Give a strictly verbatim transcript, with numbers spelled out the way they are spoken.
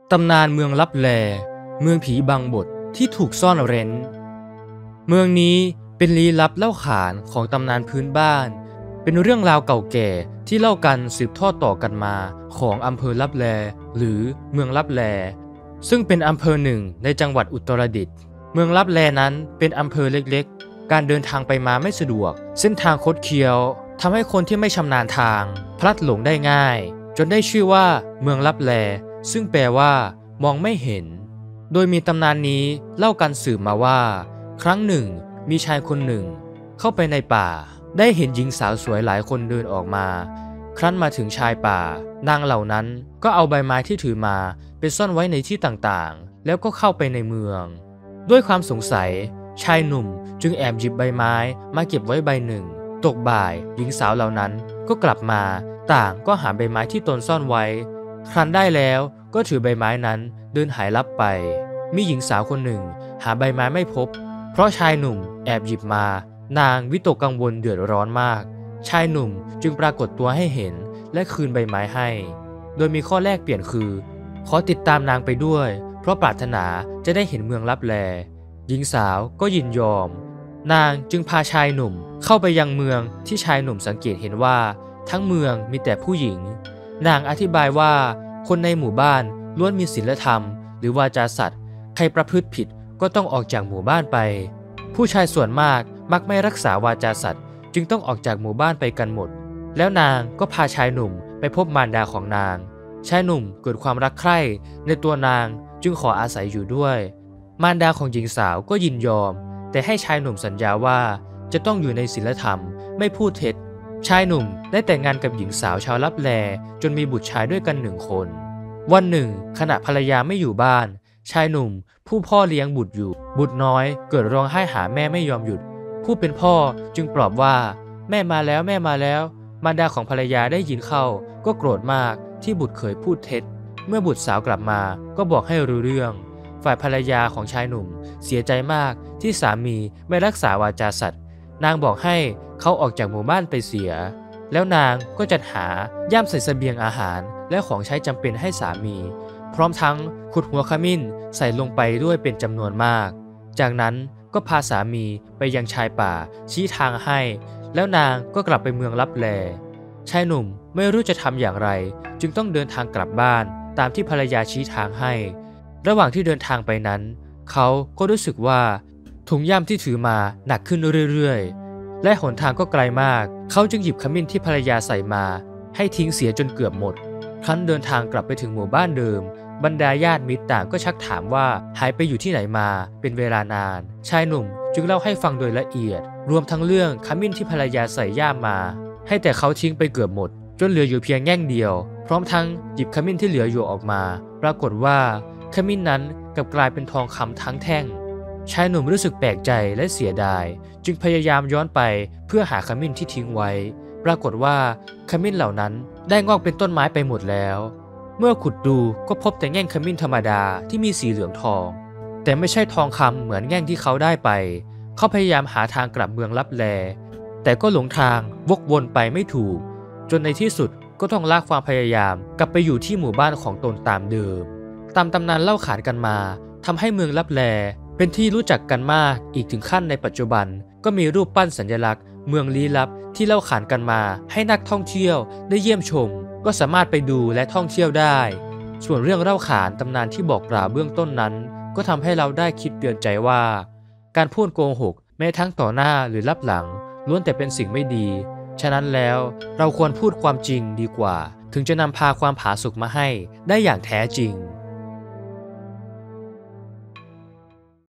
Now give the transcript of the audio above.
ตำนานเมืองลับแลเมืองผีบังบทที่ถูกซ่อนเร้นเมืองนี้เป็นลี้ลับเล่าขานของตำนานพื้นบ้านเป็นเรื่องราวเก่าแก่ที่เล่ากันสืบทอดต่อกันมาของอำเภอลับแลหรือเมืองลับแลซึ่งเป็นอำเภอหนึ่งในจังหวัดอุตรดิตถ์เมืองลับแลนั้นเป็นอำเภอเล็กๆการเดินทางไปมาไม่สะดวกเส้นทางคดเคี้ยวทำให้คนที่ไม่ชำนาญทางพลัดหลงได้ง่ายจนได้ชื่อว่าเมืองลับแลซึ่งแปลว่ามองไม่เห็นโดยมีตำนานนี้เล่ากันสืบมาว่าครั้งหนึ่งมีชายคนหนึ่งเข้าไปในป่าได้เห็นหญิงสาวสวยหลายคนเดินออกมาครั้นมาถึงชายป่านางเหล่านั้นก็เอาใบไม้ที่ถือมาไปซ่อนไว้ในที่ต่างๆแล้วก็เข้าไปในเมืองด้วยความสงสัยชายหนุ่มจึงแอบหยิบใบไม้มาเก็บไว้ใบหนึ่งตกบ่ายหญิงสาวเหล่านั้นก็กลับมาต่างก็หาใบไม้ที่ตนซ่อนไว้ครั้นได้แล้วก็ถือใบไม้นั้นเดินหายลับไปมีหญิงสาวคนหนึ่งหาใบไม้ไม่พบเพราะชายหนุ่มแอบหยิบมานางวิตกกังวลเดือดร้อนมากชายหนุ่มจึงปรากฏตัวให้เห็นและคืนใบไม้ให้โดยมีข้อแลกเปลี่ยนคือขอติดตามนางไปด้วยเพราะปรารถนาจะได้เห็นเมืองลับแลหญิงสาวก็ยินยอมนางจึงพาชายหนุ่มเข้าไปยังเมืองที่ชายหนุ่มสังเกตเห็นว่าทั้งเมืองมีแต่ผู้หญิงนางอธิบายว่าคนในหมู่บ้านล้วนมีศีลธรรมหรือวาจาสัตย์ใครประพฤติผิดก็ต้องออกจากหมู่บ้านไปผู้ชายส่วนมากมักไม่รักษาวาจาสัตย์จึงต้องออกจากหมู่บ้านไปกันหมดแล้วนางก็พาชายหนุ่มไปพบมารดาของนางชายหนุ่มเกิดความรักใคร่ในตัวนางจึงขออาศัยอยู่ด้วยมารดาของหญิงสาวก็ยินยอมแต่ให้ชายหนุ่มสัญญาว่าจะต้องอยู่ในศีลธรรมไม่พูดเท็จชายหนุ่มได้แต่งงานกับหญิงสาวชาวลับแลจนมีบุตรชายด้วยกันหนึ่งคนวันหนึ่งขณะภรรยาไม่อยู่บ้านชายหนุ่มผู้พ่อเลี้ยงบุตรอยู่บุตรน้อยเกิดร้องไห้หาแม่ไม่ยอมหยุดผู้เป็นพ่อจึงปลอบว่าแม่มาแล้วแม่มาแล้วมารดาของภรรยาได้ยินเข้าก็โกรธมากที่บุตรเคยพูดเท็จเมื่อบุตรสาวกลับมาก็บอกให้รู้เรื่องฝ่ายภรรยาของชายหนุ่มเสียใจมากที่สามีไม่รักษาวาจาสัตย์นางบอกให้เขาออกจากหมู่บ้านไปเสียแล้วนางก็จัดหาย่ามใส่เสบียงอาหารและของใช้จำเป็นให้สามีพร้อมทั้งขุดหัวขมิ้นใส่ลงไปด้วยเป็นจำนวนมากจากนั้นก็พาสามีไปยังชายป่าชี้ทางให้แล้วนางก็กลับไปเมืองลับแลชายหนุ่มไม่รู้จะทำอย่างไรจึงต้องเดินทางกลับบ้านตามที่ภรรยาชี้ทางให้ระหว่างที่เดินทางไปนั้นเขาก็รู้สึกว่าถุงย่ามที่ถือมาหนักขึ้นเรื่อยๆและหนทางก็ไกลมากเขาจึงหยิบขมิ้นที่ภรรยาใส่มาให้ทิ้งเสียจนเกือบหมดครั้นเดินทางกลับไปถึงหมู่บ้านเดิมบรรดาญาติมิตรต่างก็ชักถามว่าหายไปอยู่ที่ไหนมาเป็นเวลานานชายหนุ่มจึงเล่าให้ฟังโดยละเอียดรวมทั้งเรื่องขมิ้นที่ภรรยาใส่ย่ามมาให้แต่เขาทิ้งไปเกือบหมดจนเหลืออยู่เพียงแง่งเดียวพร้อมทั้งหยิบขมิ้นที่เหลืออยู่ออกมาปรากฏว่าขมิ้นนั้นกลับกลายเป็นทองคำทั้งแท่งชายหนุ่มรู้สึกแปลกใจและเสียดายจึงพยายามย้อนไปเพื่อหาขมิ้นที่ทิ้งไว้ปรากฏว่าขมิ้นเหล่านั้นได้งอกเป็นต้นไม้ไปหมดแล้วเมื่อขุดดูก็พบแต่แง่งขมิ้นธรรมดาที่มีสีเหลืองทองแต่ไม่ใช่ทองคำเหมือนแง่งที่เขาได้ไปเขาพยายามหาทางกลับเมืองลับแลแต่ก็หลงทางวกวนไปไม่ถูกจนในที่สุดก็ต้องลากความพยายามกลับไปอยู่ที่หมู่บ้านของตนตามเดิมตามตำนานเล่าขานกันมาทำให้เมืองลับแลเป็นที่รู้จักกันมากอีกถึงขั้นในปัจจุบันก็มีรูปปั้นสัญลักษณ์เมืองลี้ลับที่เล่าขานกันมาให้นักท่องเที่ยวได้เยี่ยมชมก็สามารถไปดูและท่องเที่ยวได้ส่วนเรื่องเล่าขานตำนานที่บอกกล่าวเบื้องต้นนั้นก็ทำให้เราได้คิดเตือนใจว่าการพูดโกหกแม้ทั้งต่อหน้าหรือลับหลังล้วนแต่เป็นสิ่งไม่ดีฉะนั้นแล้วเราควรพูดความจริงดีกว่าถึงจะนำพาความผาสุกมาให้ได้อย่างแท้จริง